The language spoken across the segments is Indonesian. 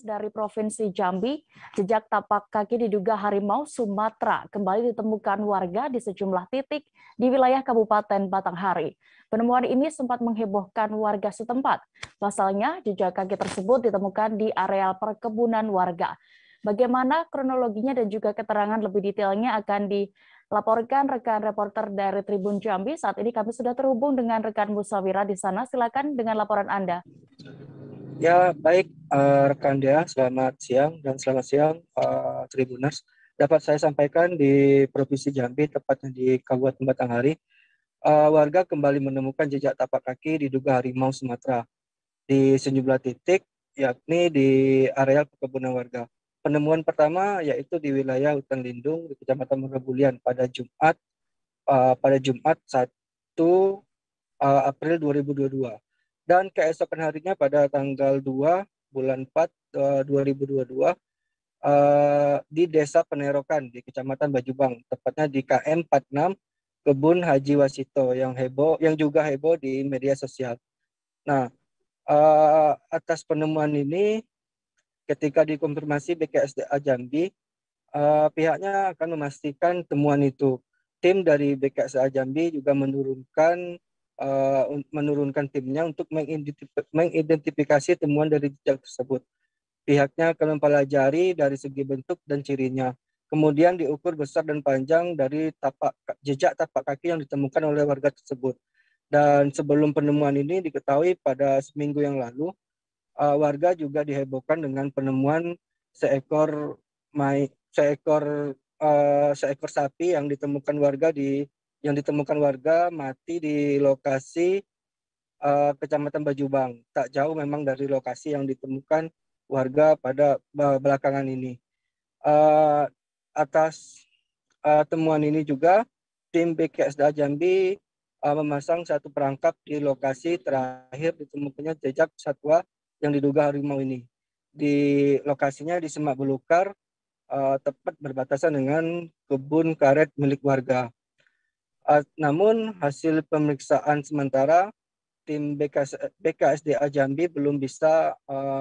dari Provinsi Jambi, jejak tapak kaki diduga harimau Sumatera kembali ditemukan warga di sejumlah titik di wilayah Kabupaten Batanghari. Penemuan ini sempat menghebohkan warga setempat. Pasalnya, jejak kaki tersebut ditemukan di areal perkebunan warga. Bagaimana kronologinya dan juga keterangan lebih detailnya akan dilaporkan rekan reporter dari Tribun Jambi. Saat ini kami sudah terhubung dengan rekan Musawira di sana. Silakan dengan laporan Anda. Ya, baik rekan Dea, selamat siang dan selamat siang Tribuners. Dapat saya sampaikan di Provinsi Jambi, tepatnya di Kabupaten Batanghari, warga kembali menemukan jejak tapak kaki diduga harimau Sumatera di sejumlah titik, yakni di areal perkebunan warga. Penemuan pertama yaitu di wilayah hutan lindung di Kecamatan Merebulian pada Jumat 1 April 2022. Dan keesokan harinya pada tanggal 2 bulan 4 2022 di Desa Penerokan di Kecamatan Bajubang, tepatnya di KM 46 Kebun Haji Wasito yang juga heboh di media sosial. Nah, atas penemuan ini ketika dikonfirmasi BKSDA Jambi, pihaknya akan memastikan temuan itu. Tim dari BKSDA Jambi juga menurunkan timnya untuk mengidentifikasi temuan dari jejak tersebut. Pihaknya akan mempelajari dari segi bentuk dan cirinya. Kemudian diukur besar dan panjang dari jejak tapak kaki yang ditemukan oleh warga tersebut. Dan sebelum penemuan ini diketahui pada seminggu yang lalu, warga juga dihebohkan dengan penemuan seekor sapi yang ditemukan warga mati di lokasi Kecamatan Bajubang, tak jauh memang dari lokasi yang ditemukan warga pada belakangan ini. Atas temuan ini juga tim BKSDA Jambi memasang satu perangkap di lokasi terakhir ditemukannya jejak satwa yang diduga harimau ini. Di lokasinya di Semak Belukar, tepat berbatasan dengan kebun karet milik warga. Namun hasil pemeriksaan sementara tim BKSDA Jambi belum bisa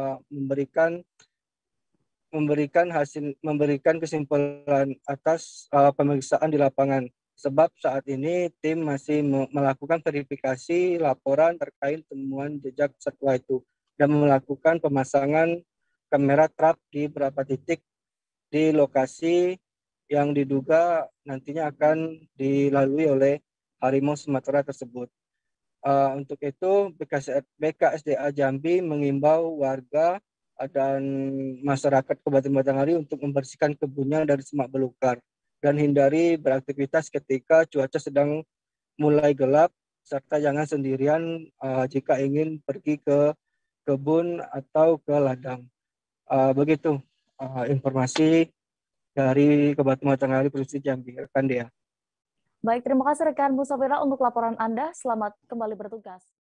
memberikan kesimpulan atas pemeriksaan di lapangan, sebab saat ini tim masih melakukan verifikasi laporan terkait temuan jejak satwa itu dan melakukan pemasangan kamera trap di beberapa titik di lokasi yang diduga nantinya akan dilalui oleh harimau Sumatera tersebut. Untuk itu BKSDA Jambi mengimbau warga dan masyarakat Kabupaten Batanghari untuk membersihkan kebunnya dari semak belukar dan hindari beraktivitas ketika cuaca sedang mulai gelap, serta jangan sendirian jika ingin pergi ke kebun atau ke ladang. Begitu informasi dari Kabupaten Batanghari Provinsi Jambi, rekan Dea. Baik, terima kasih rekan Musawira untuk laporan Anda. Selamat kembali bertugas.